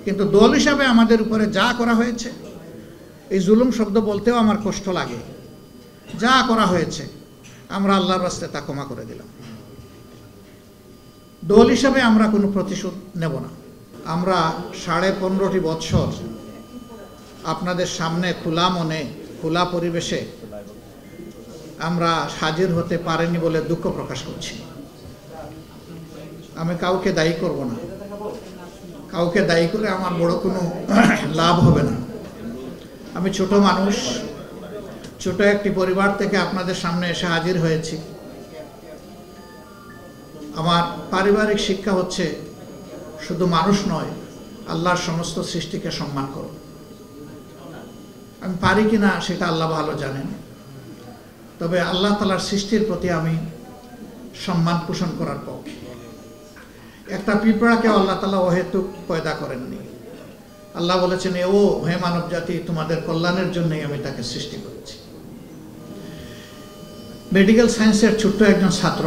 কিন্তু দল হিসাবে আমাদের উপরে যা করা হয়েছে, এই জুলুম শব্দ বলতেও আমার কষ্ট লাগে, যা করা হয়েছে আমরা আল্লাহর রাস্তায় তা ক্ষমা করে দিলাম। দল হিসাবে আমরা কোনো প্রতিশোধ নেব না। আমরা 15.5 বছর আপনাদের সামনে খোলা মনে, খোলা পরিবেশে আমরা হাজির হতে পারিনি বলে দুঃখ প্রকাশ করছি। আমি কাউকে দায়ী করব না, কাউকে দায়ী করে আমার বড় কোনো লাভ হবে না। আমি ছোট মানুষ, ছোট একটি পরিবার থেকে আপনাদের সামনে এসে হাজির হয়েছি। আমার পারিবারিক শিক্ষা হচ্ছে শুধু মানুষ নয়, আল্লাহর সমস্ত সৃষ্টিকে সম্মান করো। আমি পারি কিনা সেটা আল্লাহ ভালো জানেন, তবে আল্লাহ তাআলার সৃষ্টির প্রতি আমি সম্মান পোষণ করার পক্ষে। একটা পিঁপড়াকে আল্লাহ তাআলা অহেতুক পয়দা করেননি। আল্লাহ বলেছেন, ও হে মানব জাতি, তোমাদের কল্যাণের জন্যই আমি তাকে সৃষ্টি করেছি। মেডিকেল সায়েন্সের ছোট্ট একজন ছাত্র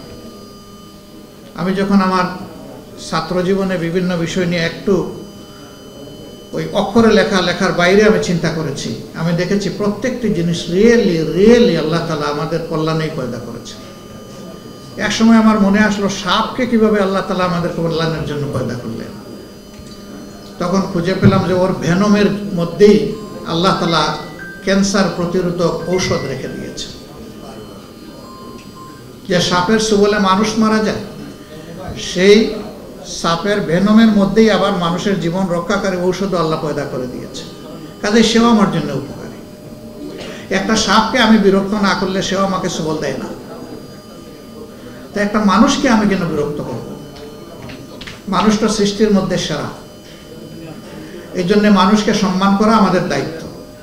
আমি যখন আমার ছাত্র জীবনে বিভিন্ন বিষয় নিয়ে একটু ওই অক্ষরে লেখার বাইরে আমি চিন্তা করেছি। আমি দেখেছি প্রত্যেকটি জিনিস রিয়েলি আল্লাহ তাআলা আমাদের কল্যাণেই পয়দা করেছে। এক সময় আমার মনে আসলো, সাপকে কিভাবে আল্লাহ তাআলা আমাদের কল্যাণের জন্য পয়দা করলেন। তখন খুঁজে পেলাম যে ওর ভেনমের মধ্যেই আল্লাহ তাআলা ক্যান্সার প্রতিরোধক ঔষধ রেখে দিয়েছে। যে সাপের ছোবলে মানুষ মারা যায়, সেই সাপের ভেনমের মধ্যেই আবার মানুষের জীবন রক্ষাকারী ঔষধ আল্লাহ পয়দা করে দিয়েছে। কাজে সেও আমার জন্য উপকারী। একটা সাপকে আমি বিরক্ত না করলে সেও আমাকে ছোবল দেয় না, তো একটা মানুষকে আমি কেন বিরক্ত করব? মানুষটা সৃষ্টির মধ্যে সেরা। এই জন্য মানুষকে সম্মান করা আমাদের দায়িত্ব।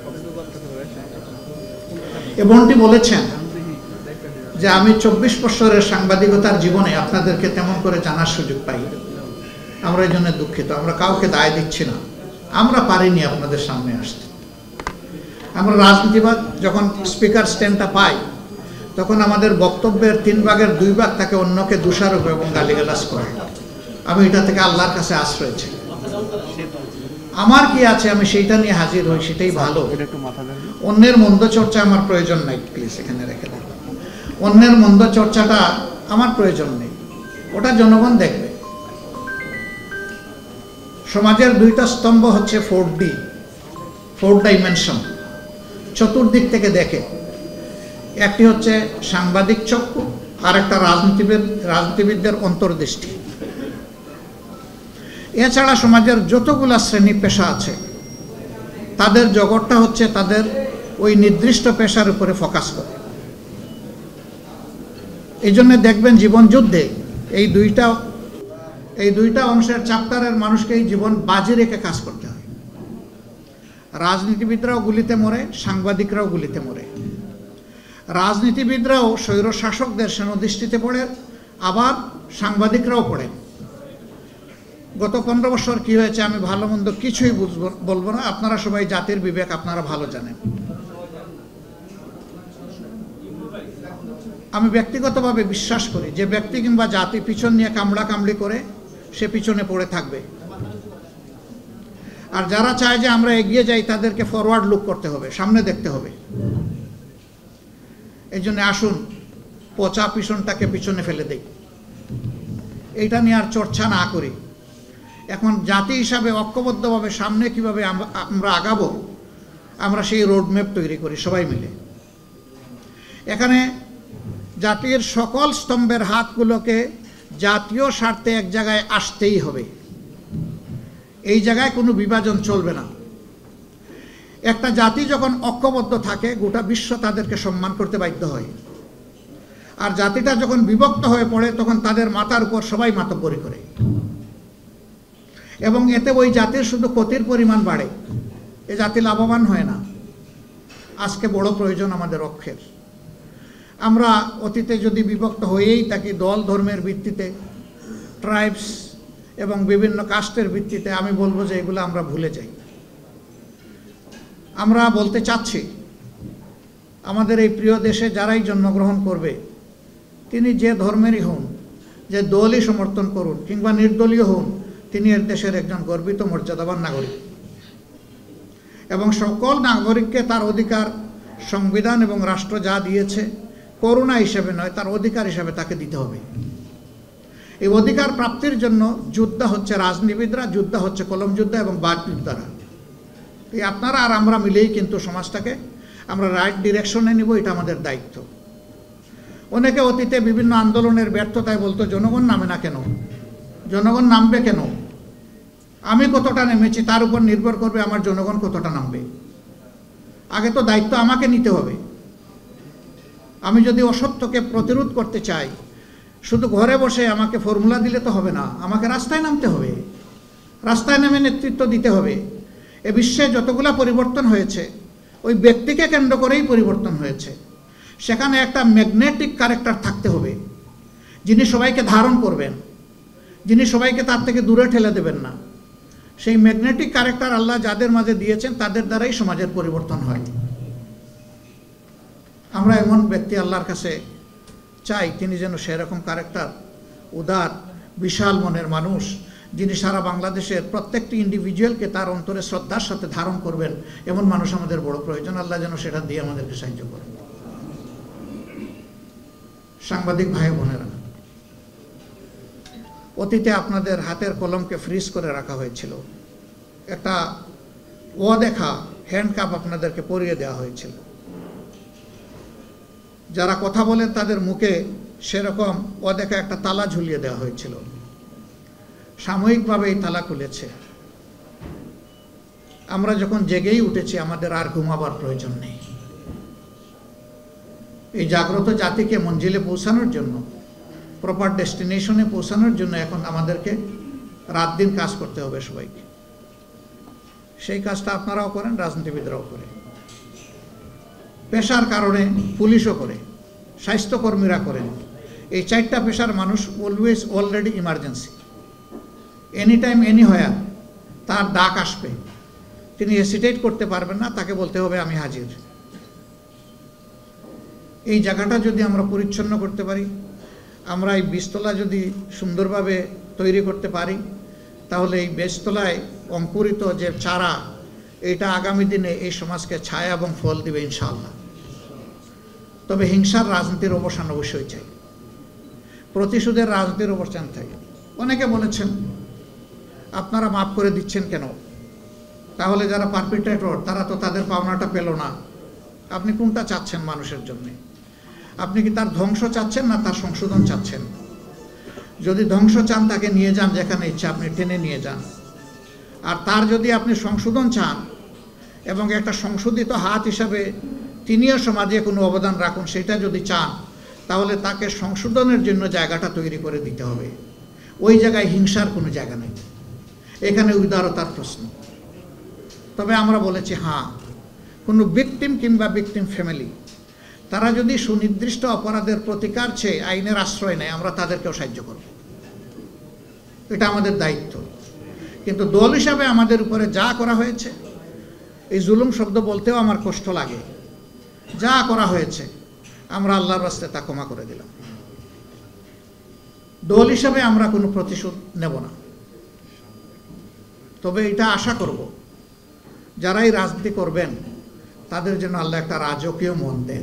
এবনটি বলেছেন যে আমি 24 বছরের সাংবাদিকতার জীবনে আপনাদেরকে তেমন করে জানার সুযোগ পাই। আমরা এই জন্য দুঃখিত। আমরা কাউকে দায় দিচ্ছি না, আমরা পারিনি আপনাদের সামনে আসতে। আমরা রাজনীতিবাদ যখন স্পিকার স্ট্যান্ডটা পাই, তখন আমাদের বক্তব্যের 3 ভাগের 2 ভাগ তাকে অন্যকে দোষারোপ এবং গালিগালাজ করে। আমি এটা থেকে আল্লাহর কাছে আশ্রয় চাই। আমার কি আছে আমি সেইটা নিয়ে হাজির হই, সেটাই ভালো। অন্যের মন্দ চর্চা আমার প্রয়োজন নাই, প্লিজ এখানে রেখে দেন। অন্যের মন্দ চর্চাটা আমার প্রয়োজন নেই, ওটা জনগণ দেখবে। সমাজের 2টা স্তম্ভ হচ্ছে 4D, 4 ডাইমেনশন, চতুর্দিক থেকে দেখে। একটি হচ্ছে সাংবাদিক চক্ষু, আর একটা রাজনীতিবিদদের অন্তর্দৃষ্টি। এছাড়া সমাজের যতগুলা শ্রেণী পেশা আছে, তাদের জগৎটা হচ্ছে তাদের ওই নির্দিষ্ট পেশার উপরে ফোকাস করে। এই জন্য দেখবেন জীবন যুদ্ধে এই দুইটা অংশের চ্যাপ্টারের মানুষকে এই জীবন বাজি রেখে কাজ করতে হয়। রাজনীতিবিদরাও গুলিতে মরে, সাংবাদিকরাও গুলিতে মরে। রাজনীতিবিদরাও স্বৈর শাসকদের সেনদৃষ্টিতে পড়ে, আবার সাংবাদিকরাও পড়ে। গত 15 বছর কি হয়েছে আমি ভালো মন্দ কিছুই বলবো না, আপনারা সবাই জাতির বিবেক আপনারা ভালো জানেন। আমি ব্যক্তিগতভাবে বিশ্বাস করি যে ব্যক্তি কিংবা জাতি পিছন নিয়ে কামড়াকামড়ি করে সে পিছনে পড়ে থাকবে। আর যারা চায় যে আমরা এগিয়ে যাই, তাদেরকে ফরওয়ার্ড লুক করতে হবে, সামনে দেখতে হবে। এই জন্য আসুন পচা পিছনটাকে পিছনে ফেলে দেই, এইটা নিয়ে আর চর্চা না করি। এখন জাতি হিসাবে ঐক্যবদ্ধভাবে সামনে কিভাবে আমরা আগাবো, আমরা সেই রোডম্যাপ তৈরি করি সবাই মিলে। এখানে জাতির সকল স্তম্ভের হাতগুলোকে জাতীয় স্বার্থে এক জায়গায় আসতেই হবে। এই জায়গায় কোনো বিভাজন চলবে না। একটা জাতি যখন ঐক্যবদ্ধ থাকে, গোটা বিশ্ব তাদেরকে সম্মান করতে বাধ্য হয়। আর জাতিটা যখন বিভক্ত হয়ে পড়ে, তখন তাদের মাথার উপর সবাই মাতব্বরি করে, এবং এতে ওই জাতির শুধু ক্ষতির পরিমাণ বাড়ে, এ জাতি লাভবান হয় না। আজকে বড় প্রয়োজন আমাদের ঐক্যের। আমরা অতীতে যদি বিভক্ত হয়েই থাকি দল ধর্মের ভিত্তিতে, ট্রাইবস এবং বিভিন্ন কাস্টের ভিত্তিতে, আমি বলবো যে এগুলো আমরা ভুলে যাই। আমরা বলতে চাচ্ছি আমাদের এই প্রিয় দেশে যারাই জন্মগ্রহণ করবে, তিনি যে ধর্মেরই হন, যে দলই সমর্থন করুন কিংবা নির্দলীয় হন, তিনি এর দেশের একজন গর্বিত মর্যাদাবান নাগরিক এবং সকল নাগরিককে তার অধিকার সংবিধান এবং রাষ্ট্র যা দিয়েছে করুণা হিসেবে নয়, তার অধিকার হিসেবে তাকে দিতে হবে। এই অধিকার প্রাপ্তির জন্য যোদ্ধা হচ্ছে রাজনীতিবিদরা, যোদ্ধা হচ্ছে কলম যোদ্ধা এবং বাদ যোদ্ধারা। এই আপনারা আর আমরা মিলেই কিন্তু সমাজটাকে আমরা রাইট ডিরেকশনে নিব, এটা আমাদের দায়িত্ব। অনেকে অতীতে বিভিন্ন আন্দোলনের ব্যর্থতায় বলতো জনগণ নামে না কেন, জনগণ নামবে কেন, আমি কতটা নেমেছি তার উপর নির্ভর করবে আমার জনগণ কতটা নামবে। আগে তো দায়িত্ব আমাকে নিতে হবে। আমি যদি অসত্যকে প্রতিরোধ করতে চাই, শুধু ঘরে বসে আমাকে ফর্মুলা দিলে তো হবে না, আমাকে রাস্তায় নামতে হবে, রাস্তায় নেমে নেতৃত্ব দিতে হবে। এ বিশ্বে যতগুলা পরিবর্তন হয়েছে ওই ব্যক্তিকে কেন্দ্র করেই পরিবর্তন হয়েছে। সেখানে একটা ম্যাগনেটিক ক্যারেক্টার থাকতে হবে, যিনি সবাইকে ধারণ করবেন, যিনি সবাইকে তার থেকে দূরে ঠেলে দেবেন না। সেই ম্যাগনেটিক ক্যারেক্টার আল্লাহ যাদের মাঝে দিয়েছেন তাদের দ্বারাই সমাজের পরিবর্তন হয়। আমরা এমন ব্যক্তি আল্লাহর কাছে চাই, তিনি যেন সেরকম ক্যারেক্টার, উদার বিশাল মনের মানুষ, যিনি সারা বাংলাদেশের প্রত্যেকটি ইন্ডিভিজুয়ালকে তার অন্তরে শ্রদ্ধার সাথে ধারণ করবেন, এমন মানুষ আমাদের বড় প্রয়োজন। আল্লাহ যেন সেটা দিয়ে আমাদেরকে সাহায্য করেন। সাংবাদিক ভাই বোনেরা, অতীতে আপনাদের হাতের কলমকে ফ্রিজ করে রাখা হয়েছিল, একটা অদেখা হ্যান্ডকাপ আপনাদেরকে পরিয়ে দেওয়া হয়েছিল। যারা কথা বলেন তাদের মুখে সেরকম অদেখা একটা তালা ঝুলিয়ে দেওয়া হয়েছিল। সাময়িকভাবে এই তালা খুলেছে। আমরা যখন জেগেই উঠেছি, আমাদের আর ঘুমাবার প্রয়োজন নেই। এই জাগ্রত জাতিকে মঞ্জিলে পৌঁছানোর জন্য, প্রপার ডেস্টিনেশনে পৌঁছানোর জন্য এখন আমাদেরকে রাত দিন কাজ করতে হবে সবাইকে। সেই কাজটা আপনারাও করেন, রাজনীতিবিদরাও করে, পেশার কারণে পুলিশও করে, স্বাস্থ্যকর্মীরা করেন। এই চারটা পেশার মানুষ always already emergency. Any time anywhere তার ডাক আসবে, তিনি হেসিটেট করতে পারবেন না, তাকে বলতে হবে আমি হাজির। এই জায়গাটা যদি আমরা পরিচ্ছন্ন করতে পারি, আমরা এই বীজতলা যদি সুন্দরভাবে তৈরি করতে পারি, তাহলে এই বীজতলায় অঙ্কুরিত যে চারা, এটা আগামী দিনে এই সমাজকে ছায়া এবং ফল দিবে ইনশাআল্লাহ। তবে হিংসার রাজনীতির অবসান অবশ্যই চাই, প্রতিশোধের রাজনীতির অবসান চাই। অনেকে বলেছেন আপনারা মাফ করে দিচ্ছেন কেন, তাহলে যারা পারপিট্রেটর তারা তো তাদের পাওনাটা পেল না। আপনি কোনটা চাচ্ছেন মানুষের জন্যে? আপনি কি তার ধ্বংস চাচ্ছেন না তার সংশোধন চাচ্ছেন? যদি ধ্বংস চান তাকে নিয়ে যান যেখানে ইচ্ছা, আপনি টেনে নিয়ে যান। আর তার যদি আপনি সংশোধন চান এবং একটা সংশোধিত হাত হিসাবে তিনিও সমাজে কোনো অবদান রাখুন, সেটা যদি চান, তাহলে তাকে সংশোধনের জন্য জায়গাটা তৈরি করে দিতে হবে। ওই জায়গায় হিংসার কোনো জায়গা নেই, এখানে উদারতার প্রশ্ন। তবে আমরা বলেছি হ্যাঁ, কোনো ভিকটিম কিংবা ভিকটিম ফ্যামিলি তারা যদি সুনির্দিষ্ট অপরাধের প্রতিকার চেয়ে আইনের আশ্রয় নেয়, আমরা তাদেরকেও সাহায্য করব, এটা আমাদের দায়িত্ব। কিন্তু দল হিসাবে আমাদের উপরে যা করা হয়েছে, এই জুলুম শব্দ বলতেও আমার কষ্ট লাগে, যা করা হয়েছে আমরা আল্লাহর রাস্তায় তা ক্ষমা করে দিলাম। দল হিসাবে আমরা কোনো প্রতিশোধ নেব না। তবে এটা আশা করব যারাই রাজনীতি করবেন তাদের জন্য আল্লাহ একটা রাজকীয় মন দেন,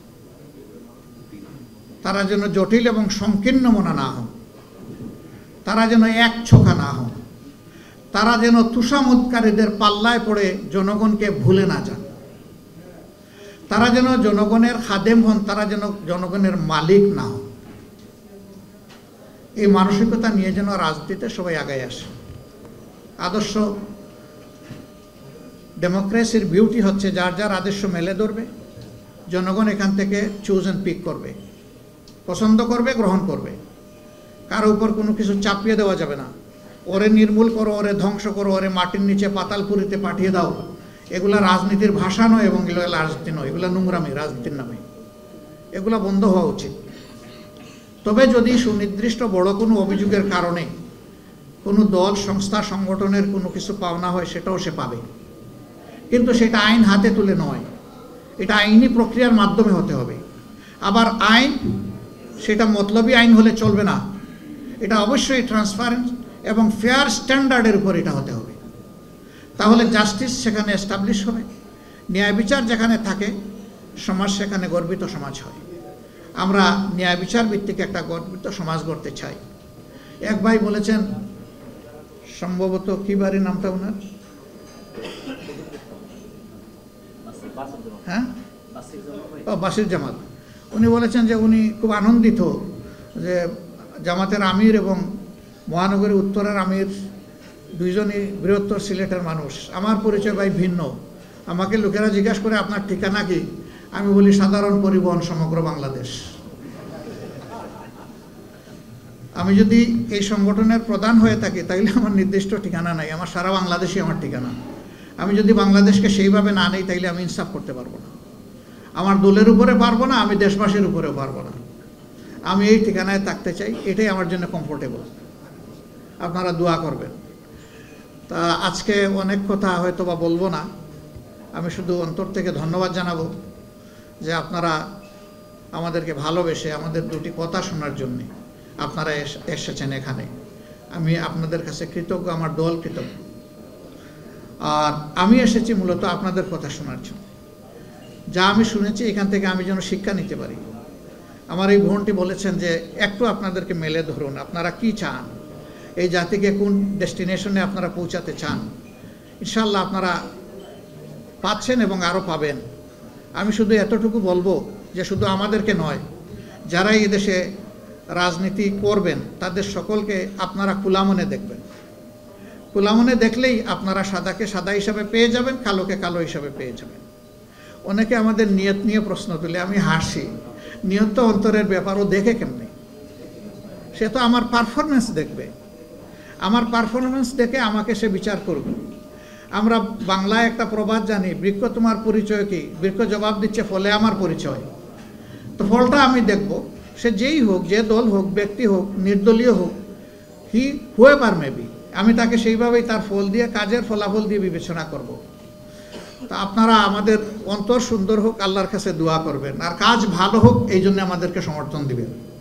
তারা যেন জটিল এবং সংকীর্ণ মনা না হন, তারা যেন এক ছোখা না হন, তারা যেন তুষামোদকারীদের পাল্লায় পড়ে জনগণকে ভুলে না যান, তারা যেন জনগণের খাদেম হন, তারা যেন জনগণের মালিক না হন। এই মানসিকতা নিয়ে যেন রাজনীতিতে সবাই আগায় আসে। আদর্শ ডেমোক্রেসির বিউটি হচ্ছে যার যার আদর্শ মেলে ধরবে, জনগণ এখান থেকে চুজ অ্যান্ড পিক করবে, পছন্দ করবে, গ্রহণ করবে। কারো উপর কোনো কিছু চাপিয়ে দেওয়া যাবে না। ওরে নির্মূল করো, ওরে ধ্বংস করো, ওরে মাটির নিচে পাতালপুরিতে পাঠিয়ে দাও, এগুলা রাজনীতির ভাষা নয় এবং এগুলো রাজনীতি নয়, এগুলো নোংরামি রাজনীতির নামে। এগুলো বন্ধ হওয়া উচিত। তবে যদি সুনির্দিষ্ট বড় কোনো অভিযোগের কারণে কোনো দল, সংস্থা, সংগঠনের কোনো কিছু পাওনা হয়, সেটাও সে পাবে, কিন্তু সেটা আইন হাতে তুলে নয়, এটা আইনি প্রক্রিয়ার মাধ্যমে হতে হবে। আবার আইন সেটা মতলবী আইন হলে চলবে না, এটা অবশ্যই ট্রান্সপারেন্ট এবং ফেয়ার স্ট্যান্ডার্ডের উপর এটা হতে হবে। তাহলে জাস্টিস সেখানে এস্টাবলিশ হবে, ন্যায় বিচার যেখানে থাকে সমাজ সেখানে গর্বিত সমাজ হয়। আমরা ন্যায় বিচার ভিত্তিক একটা গর্বিত সমাজ গড়তে চাই। এক ভাই বলেছেন, সম্ভবত কি বাড়ির নামটা ওনার, হ্যাঁ, বাসির জামাত, উনি বলেছেন যে উনি খুব আনন্দিত যে জামাতের আমির এবং মহানগরী উত্তরের আমির দুইজনই বৃহত্তর সিলেটের মানুষ। আমার পরিচয় ভাই ভিন্ন। আমাকে লোকেরা জিজ্ঞাসা করে আপনার ঠিকানা কি, আমি বলি সাধারণ পরিবহন সমগ্র বাংলাদেশ। আমি যদি এই সংগঠনের প্রধান হয়ে থাকি তাইলে আমার নির্দিষ্ট ঠিকানা নাই, আমার সারা বাংলাদেশই আমার ঠিকানা। আমি যদি বাংলাদেশকে সেইভাবে না নেই তাইলে আমি ইনসাফ করতে পারবো না, আমার দলের উপরে পারবো না, আমি দেশবাসীর উপরেও পারবো না। আমি এই ঠিকানায় থাকতে চাই, এটাই আমার জন্য কমফোর্টেবল। আপনারা দোয়া করবেন। তা আজকে অনেক কথা হয়তো বা বলবো না, আমি শুধু অন্তর থেকে ধন্যবাদ জানাবো যে আপনারা আমাদেরকে ভালোবেসে আমাদের দুটি কথা শোনার জন্যে আপনারা এসেছেন এখানে। আমি আপনাদের কাছে কৃতজ্ঞ, আমার দল কৃতজ্ঞ। আর আমি এসেছি মূলত আপনাদের কথা শোনার জন্য। যা আমি শুনেছি এখান থেকে আমি যেন শিক্ষা নিতে পারি। আমার এই বোনটি বলেছেন যে একটু আপনাদেরকে মেলে ধরুন, আপনারা কি চান, এই জাতিকে কোন ডেস্টিনেশনে আপনারা পৌঁছাতে চান। ইনশাআল্লাহ আপনারা পাচ্ছেন এবং আরও পাবেন। আমি শুধু এতটুকু বলবো যে শুধু আমাদেরকে নয়, যারা এই দেশে রাজনীতি করবেন তাদের সকলকে আপনারা খোলা মনে দেখবেন। খোলা মনে দেখলেই আপনারা সাদাকে সাদা হিসাবে পেয়ে যাবেন, কালোকে কালো হিসাবে পেয়ে যাবেন। অনেকে আমাদের নিয়ত নিয়ে প্রশ্ন তুলে, আমি হাসি। নিয়ত তো অন্তরের ব্যাপারও দেখে কেমনি, সে তো আমার পারফরমেন্স দেখবে, আমার পারফরমেন্স দেখে আমাকে সে বিচার করবে। আমরা বাংলায় একটা প্রবাদ জানি, বৃক্ষ তোমার পরিচয় কি, বৃক্ষ জবাব দিচ্ছে ফলে আমার পরিচয়। তো ফলটা আমি দেখব, সে যেই হোক, যে দল হোক, ব্যক্তি হোক, নির্দলীয় হোক, হি হুয়েভার মেবি, আমি তাকে সেইভাবেই তার ফল দিয়ে, কাজের ফলাফল দিয়ে বিবেচনা করব। তা আপনারা আমাদের অন্তর সুন্দর হোক আল্লাহর কাছে দোয়া করবেন, আর কাজ ভালো হোক এই জন্য আমাদেরকে সমর্থন দিবেন।